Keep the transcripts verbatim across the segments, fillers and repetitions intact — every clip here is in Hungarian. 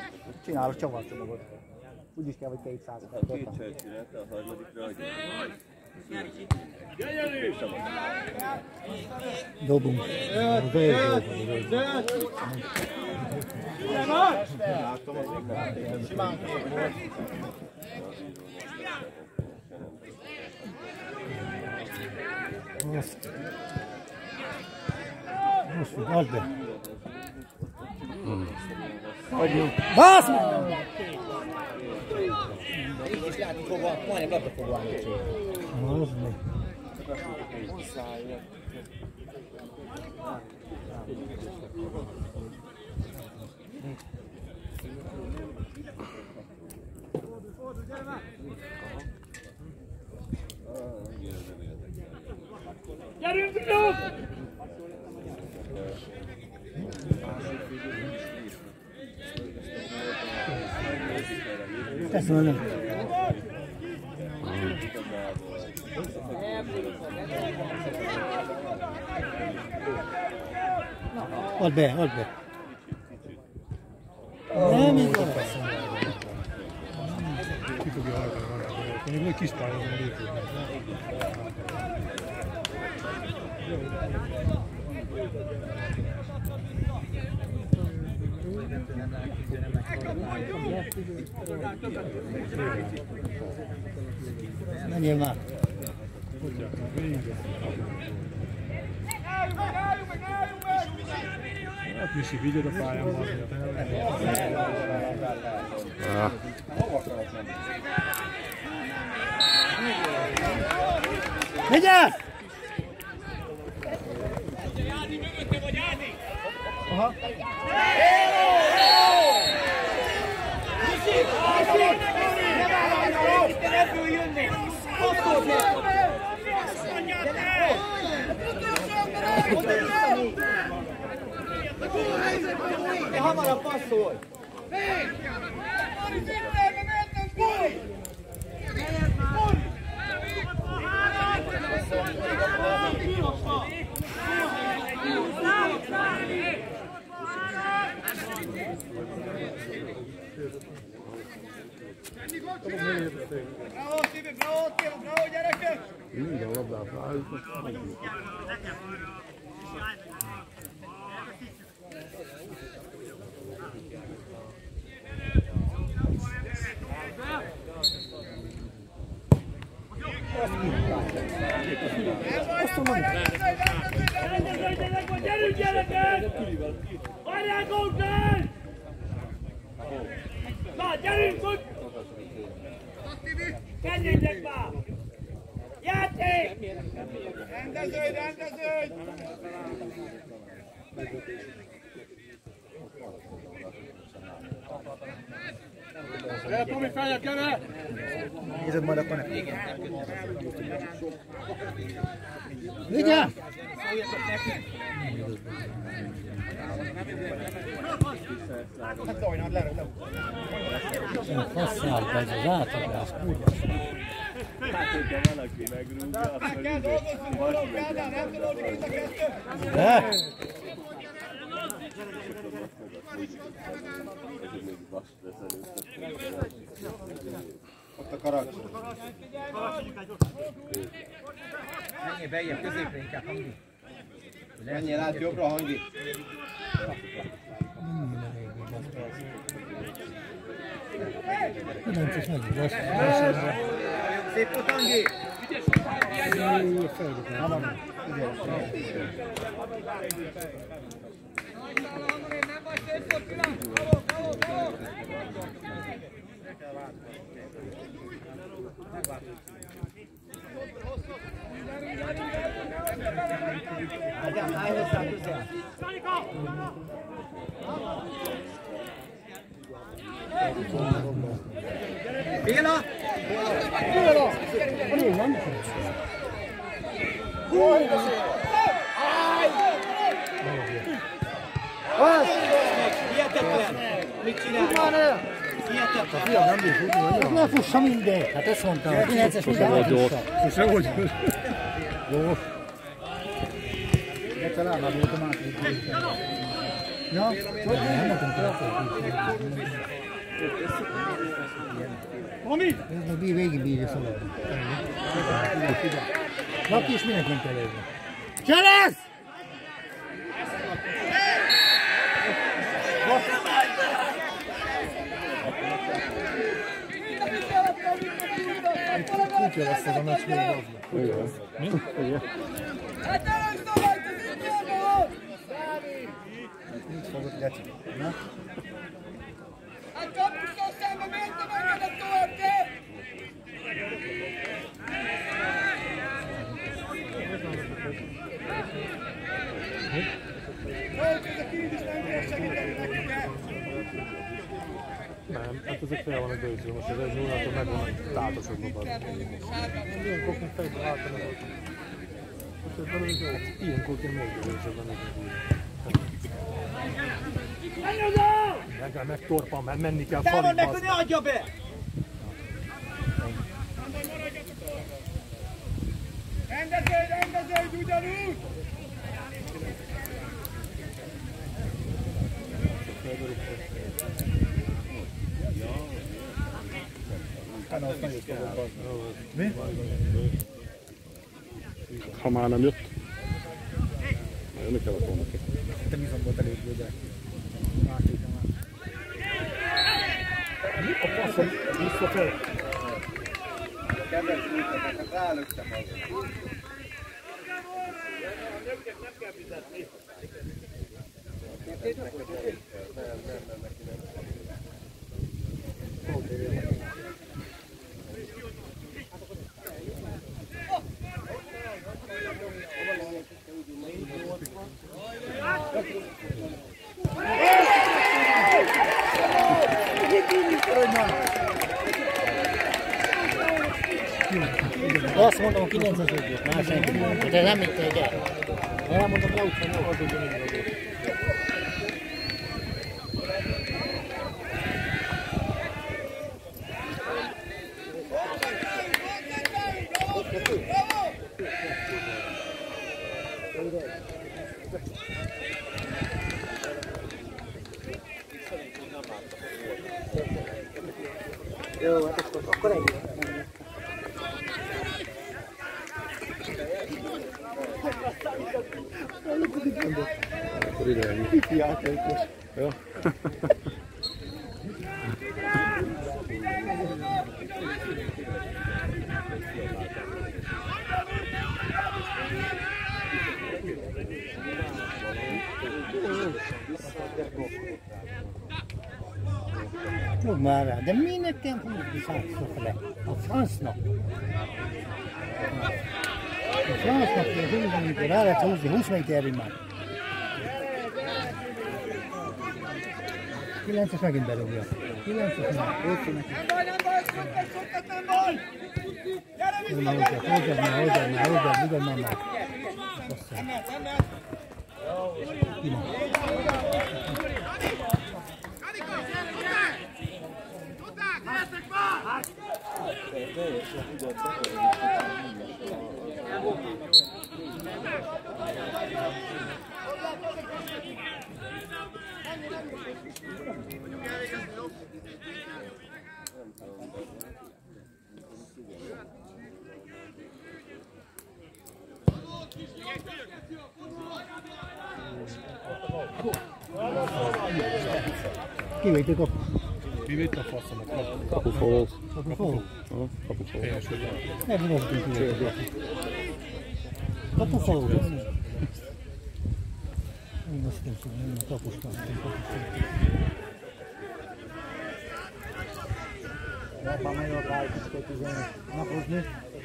Csinálok csavarcsomagot. Úgyis kell, hogy kétszáz. A két csörcsület, a harmadikra adja. Dobunk. Most. Most fog, add be. Hagyjuk. Bász meg! Így is látni fogva, majdnem labda fogva állni. Az meg. Gyerünk, Zsók! Köszönöm. Add be, add be. Nem igaz. Ki fogja hallgatni, még egy kis pályán lépődnek. Menjél már. Hát Misi, vigyed a pályán van. Vigyázz! Aha. De hamarabb passzolj! Bravo, Tibi, bravo, Tibi, bravo, gyerekek! Minden labdát rájutott. Gyerünk, gyerekek! Várják után! Na, gyerünk, hogy... Kenjétek már! Játék! Rendeződj, rendeződj! Gyere, Tomi, feljebb, gyere! Nézed majd akkor neki. Vigyázz! Hát dajnad le, le. Faszál be, ez az átagrás, kurva. Hát, hogyha valaki megrúgja, akkor Kell dolgozni, való Kádár, nem tudom, hogy itt a kettő. De? Ott a karakter. Menjél bejjebb, középre inkább, Hangi. Menjél át jobbra, Hangi. Nem csak meg, lesz. Szép volt, Hangi! Ágyám, állj hozzá közel! Béla! Béla! Béla! Nem Hihetetlen! Mit csinál? Hihetetlen! Fiam, nem bír futni, hogy ne fussa mindegy! Hát ezt mondtam, hogy kilences minden ne fussa. Sose vagy. Jó. Egyszer állapodtam át, hogy ja, nem mondtam, hogy Ez meg végig bírja szaladni. Laki és mindenként előzni. Cselesz! Kutya lesz ez a meccs még az. Mi? Igen. Hát először vagy, az Indiában! Mit fogod, Geci? Na? Hát kapusztól szemben miért nem engedett tovább, te? Hogy ez a kín is nem kér segíteni neki, de? Nem, hát ezek fel vannak bőző, most ez egy nullától meg van tátosodva bad. Ilyenkor még fejből láttam meg ott. Most ez valami jó, ilyenkor kéne még bőzőbben nekünk. Meg kell megtorpan, mert menni kell falig. Távol meg, hogy ne adja be! Rendeződj, rendeződj ugyanúgy! Mi? Ha már nem jött. Jönni kellett volna ki. Te bizony volt elég, de átétem már. A passzom visszafel. Kedves újtatok, rálöktem azon. Nem kell fizetni. Azt mondom, kilences ötöt, már senki nem. De nem itt egy el. Elmondom, le után nem hazudni mindent. Jó, hát akkor, akkor ennyi. Akkor ide ennyi. Kifi játékos. Jó. Nyugodj már rá, de minek kell húzni százszor a francnak? A francnak kell húzni, amikor rá lehet húzni, húsz méterig már. kilences megint berúgja. kilences már, öt neki. Nem baj, nem baj, szoktat, szoktat, nem baj! Gyere vissza, gyere, gyere! Hozzad már, hozzad már, hozzad, ugyan már már. Nem lehet, nem lehet! Kivétték a... Kivétt a faszomat. Kapufogó. Kapufogó? Aha, kapufogó. Nem rostunk kivétték. Kapufogó? Én azt nem tudom, én a kapustán. Abban nagyon rájtjuk napozni.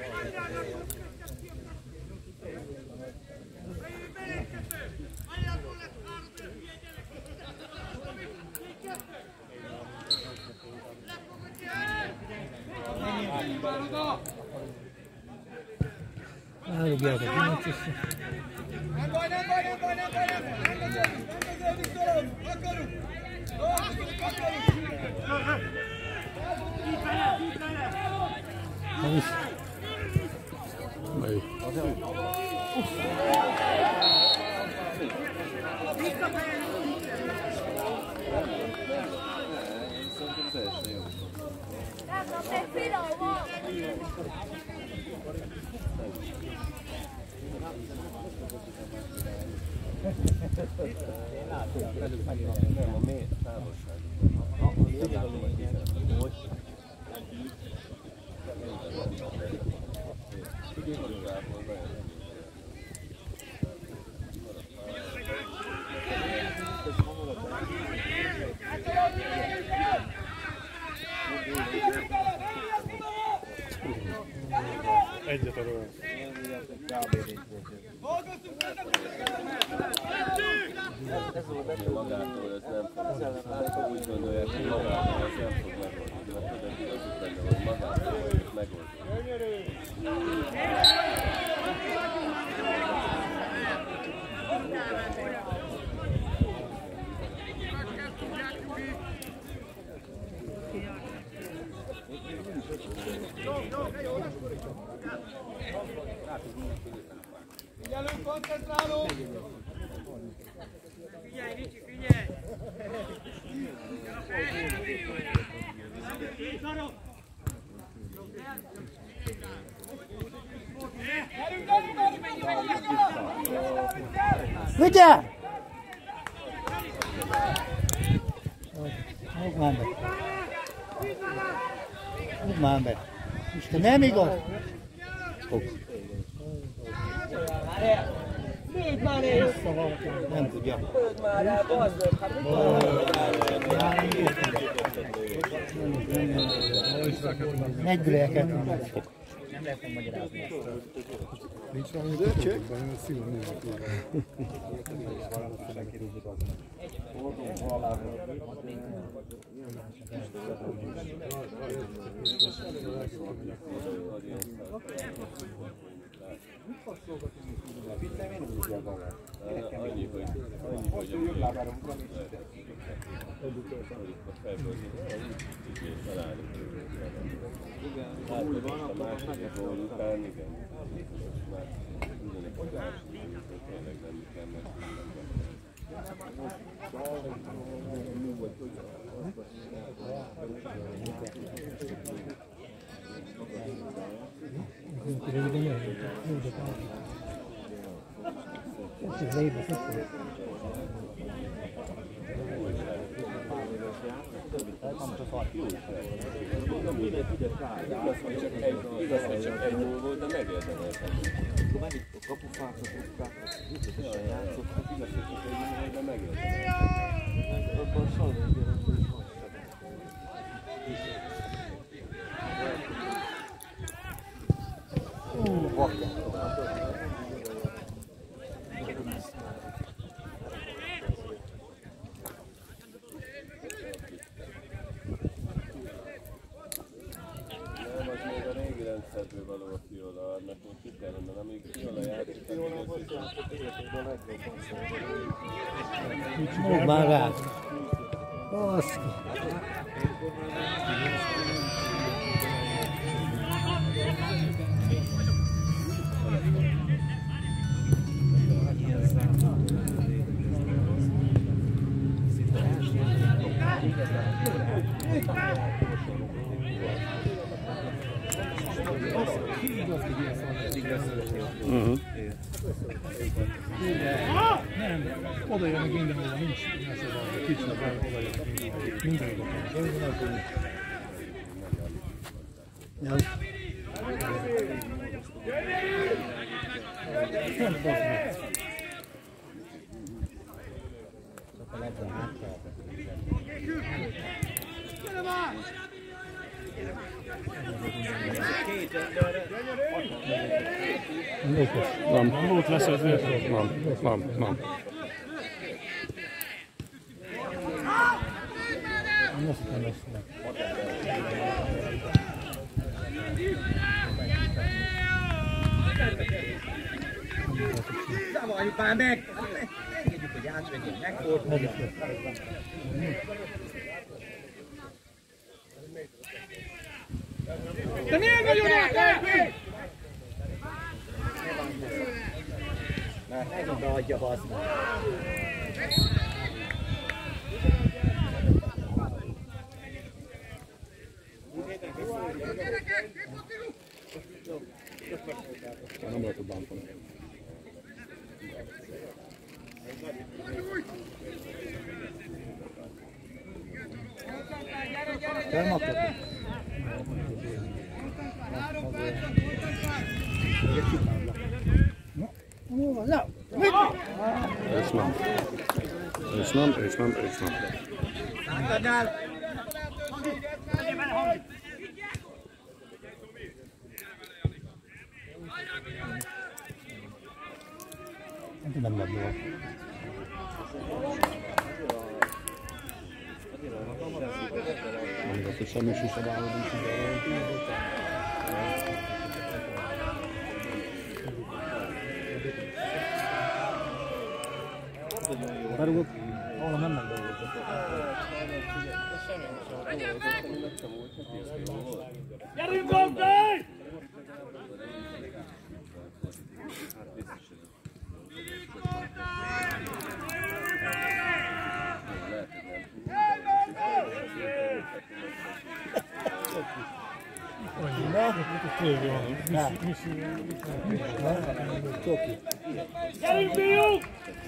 Elrúgjátok, nincs is. Nem baj, nem baj, nem baj, nem baj, nem baj! Rendeződünk, rendeződünk, dolog! Akarunk! Dolgozunk, akarunk! Na visz. Melyik? teljesen jó. Nem, a mély távolság. Egyet arról. Ez volt neki magától, ez nem fog. Úgy gondolják, hogy magától ez nem fog megoldani. Mert tudod, az is benne, hogy magától ez megoldani. Figyelünk, koncentrálunk! Figyelj, Ricsi, figyelj! Vigye! Húzd már be! Húzd már be! Isten, nem igaz? Lőd már el! Nem tudja. Lőd már el, bazdod! Hát mit Megdülelket. Nem lehet megmagyarázni ezt. Nincs valami köcsökben, én szívem nézek úgy. Annyi, hogy annyi, hogy a fejből így találni. Látod, a másik gól után, igen. Már ugyanek a másik, hogy tényleg nem kell Igaz, hogy csak egy gól volt, de megérdemeltem. A kapufákat, a kapufákat, ügyetesen játszottak, igaz, hogy csak egy gól volt, de megérdemeltem. Abban sajnos gyerek, hogy is Hú, vakja. rendszerből való a Fiola, nekünk ki kellene, amíg Fiola játszik, Mondd már rá! Baszki! Uh-huh. Nem, oda jönnek mindenhol, nincs messze, kicsit oda jönnek mindenhol. Ja. Nem bazd. Sokkal ebben át kell. Nem, nem volt lesz ez, nem, nem, nem. Zavarjuk már meg! Engedjük, hogy átvegyünk, megforduljuk. De miért nagyon elkezdték? Már megint beadja, bazd meg. Nem lehet bántani. Felmakott. És nem. És nem, és nem, és nem. Nem labda van. Nem lesz, hogy semmi sose vállalunk. Berúgok, ahol nem megdolgozott. Gyerünk, Gondej! Gyerünk, fiúk!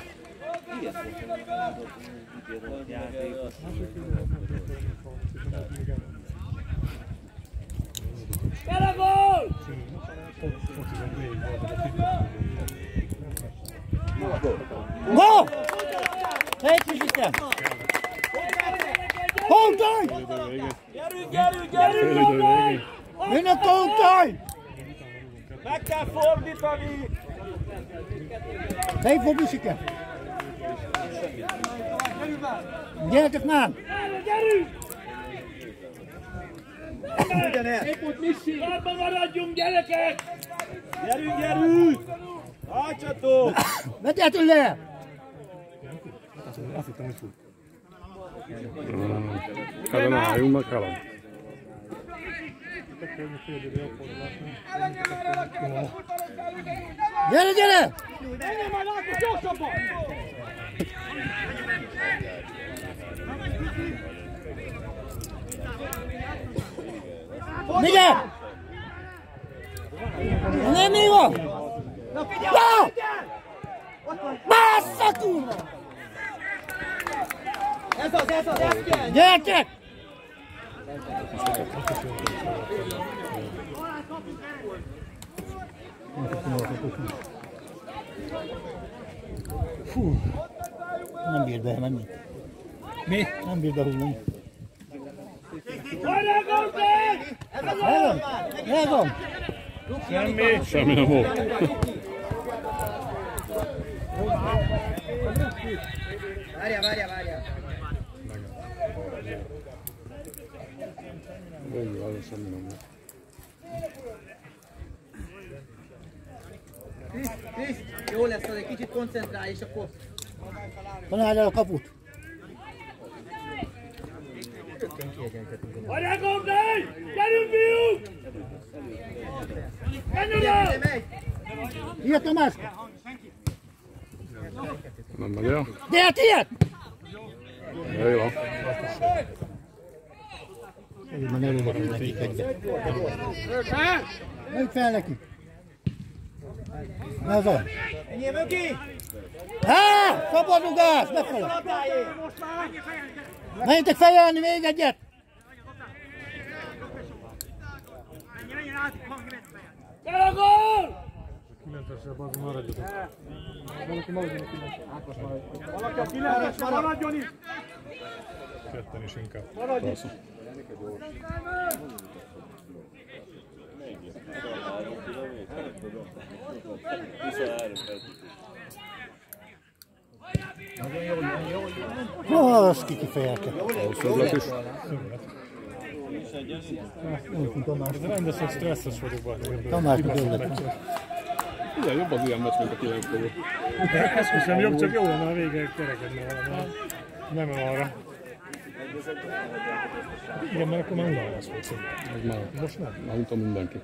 Gyere, gól! Gól! Helyesítem! Kontaj! Gyerünk, gyerünk, gyerünk, Gondej! Jön a kontaj! Meg kell fordítani! Melyik fog visike? Gyertek már! Gyerünk! Lábba maradjunk, gyerekek! Gyerünk, gyerünk! Hácsatok! Vegyétek le! Azt hittem, hogy fut. Kellene álljunk meg, kellene. Gyere, gyere! Menjél majd, Ákos, gyorsabban! Mire? Nem mi van? Ja! Bassza kurva! Ez az, ez az, ez kell! Gyertek! Fú! Nem bír be menni. Mi? Nem bír behúzni. Hajrá, Gondej! Elvan? Elvan? Semmi. Semmi nem volt. Várjál, várjál, várjál! Végül, az semmi nem volt. Krisz, Krisz, jó lesz, az egy kicsit koncentrálj, és akkor... Találd el a kaput. Hajrá, Gondej! Gyerünk, fiúk! Menj oda! Ilyet Tamás! Nem megy el? Gyere, ilyet! Jó van. Én már előre nekik egyet. Menj fel neki! Ez az! Menjél mögé! Há! Szabadugás! Befele! Menjetek fejelni még egyet! Gyere a gól! kilencesebb az maradjatok. Valaki maradjon a kilencesebb. Valaki a kilencesben maradjon is! Ketten is inkább. Maradjon! No, az ki kifejelte. Szöglet is. Tamás. Rendesen stresszes vagyok bár. Tamás döglet. Igen, jobb az ilyen meccs, mint a kilenc között. Ezt hiszem jobb, csak jó lenne a végig kerekedni valami. Nem arra. Igen, mert akkor már unalmas volt szerintem. Most nem. Már utam mindenki.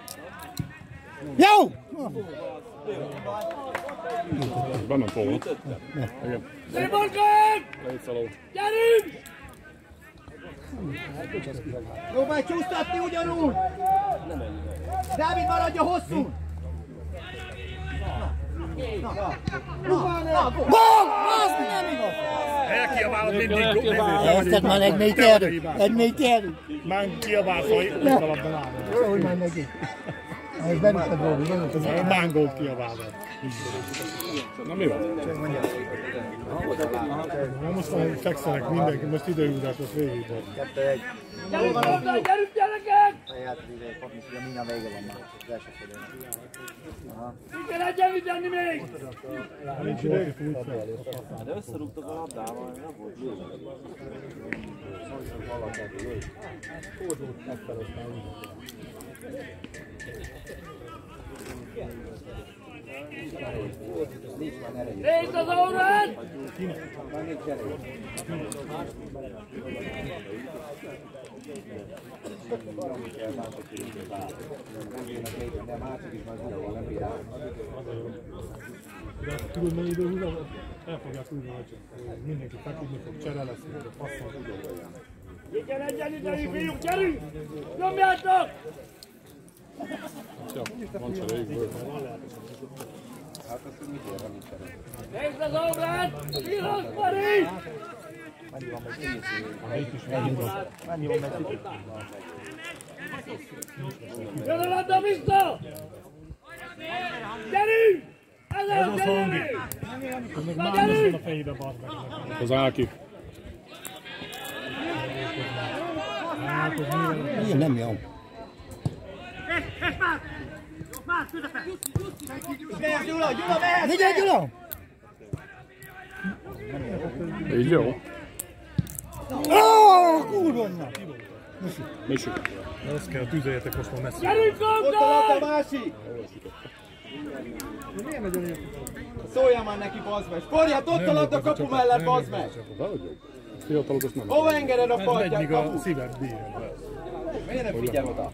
Jó! Bement volna. Igen. Szép Morgan! Lejtsz alól. Gyerünk! Próbálj csúsztatni ugyanúgy! Dávid, maradja hosszú! Na, na, na, na, gól! Az nem igaz! Elkiabálod mindig. Ezt már egy még terül, egy még terül. Már kiabálsz, hogy alapban állod. Hogy már neki. Ez benned Robi, benned A mángót kiabálod. Na mi van? Na most már fekszenek mindenki, most időhúzás lesz végig. Gyerünk hozzá, gyerünk gyerekek! Minden vége van már, az első félőnek. Ki kell egyen vigyelni még! Nincs idő. De összerúgtak a labdával, nem volt lőve. Nézd az órát! De tudod, mennyi idő húzás? El fogják húzni, hogy mindenki feküdni fog, csere lesz, hogy a passzol. Ki kell egyenlíteni, fiúk, gyerünk! Nyomjátok! Van cseréjük volt. Nézd az órát! Piros, Mari! Jön a labda vissza! Gyerünk! Ez az hangi. Ez meg mános van a fejébe, bazd meg. Az Áki. Ilyen nem jó. Mehet Gyula, Gyula, mehet! Vigyel Gyula! Így jó. Ó, kurva! Misi. Azt kell, tüzeljetek most már messze. Gyerünk, Ott a labda Gomdor! másik! Szóljál már neki, bazd meg! Sporját ott a labda kapu mellett, bazd meg! Fiatalok azt nem. Hova engeded a Ez megy, partját, míg a kapu? szíved bírja. Miért nem figyel oda?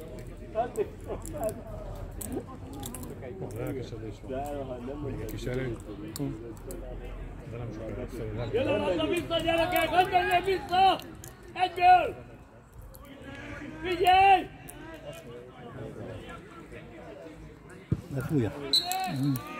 Lelkesedés van. Még egy kis erő. De nem sokára egyszerűen. Jön a labda vissza, gyerekek! Hadd menjen vissza! Egyből! Figyelj! De fújja.